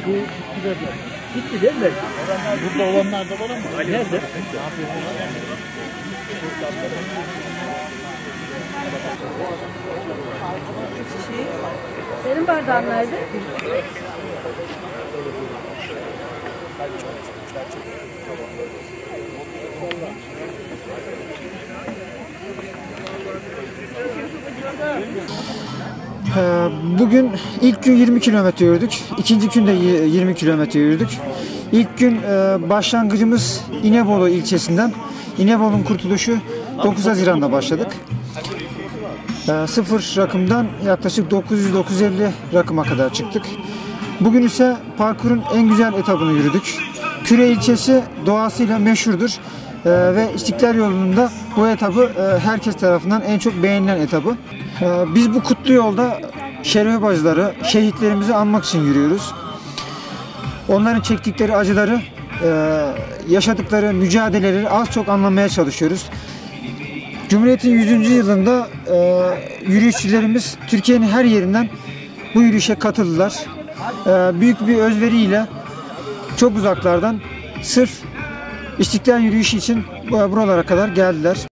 Gitti değil mi? Burada olanlar da var ama. Nerede? Senin bardağın nerede? Bugün ilk gün 20 kilometre yürüdük. İkinci gün de 20 kilometre yürüdük. İlk gün başlangıcımız İnebolu ilçesinden. İnebolu'nun kurtuluşu 9 Haziran'da başladık. 0 rakımdan yaklaşık 900-950 rakıma kadar çıktık. Bugün ise parkurun en güzel etabını yürüdük. Küre ilçesi doğasıyla meşhurdur. Ve İstiklal yolunda bu etabı herkes tarafından en çok beğenilen etabı. Biz bu kutlu yolda şerefe bacıları, şehitlerimizi anmak için yürüyoruz. Onların çektikleri acıları, yaşadıkları mücadeleleri az çok anlamaya çalışıyoruz. Cumhuriyet'in 100. yılında yürüyüşçülerimiz Türkiye'nin her yerinden bu yürüyüşe katıldılar. Büyük bir özveriyle çok uzaklardan sırf İstiklal yürüyüşü için buralara kadar geldiler.